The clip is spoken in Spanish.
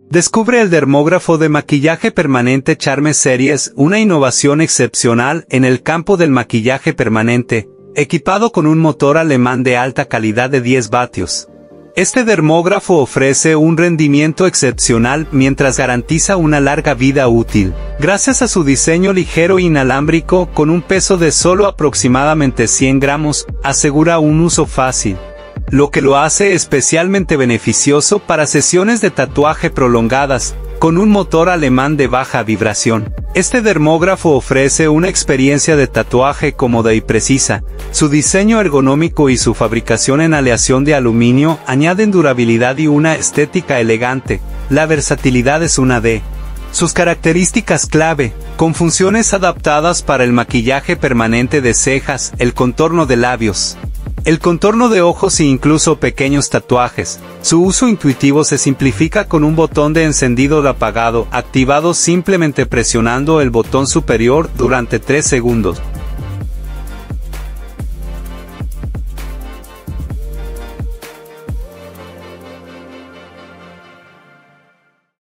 Descubre el dermógrafo de maquillaje permanente Charme Series, una innovación excepcional en el campo del maquillaje permanente, equipado con un motor alemán de alta calidad de 10 vatios. Este dermógrafo ofrece un rendimiento excepcional mientras garantiza una larga vida útil. Gracias a su diseño ligero e inalámbrico con un peso de solo aproximadamente 100 gramos, asegura un uso fácil, lo que lo hace especialmente beneficioso para sesiones de tatuaje prolongadas, con un motor alemán de baja vibración. Este dermógrafo ofrece una experiencia de tatuaje cómoda y precisa. Su diseño ergonómico y su fabricación en aleación de aluminio añaden durabilidad y una estética elegante. La versatilidad es una de sus características clave, con funciones adaptadas para el maquillaje permanente de cejas, el contorno de labios, el contorno de ojos e incluso pequeños tatuajes. Su uso intuitivo se simplifica con un botón de encendido o apagado, activado simplemente presionando el botón superior durante 3 segundos.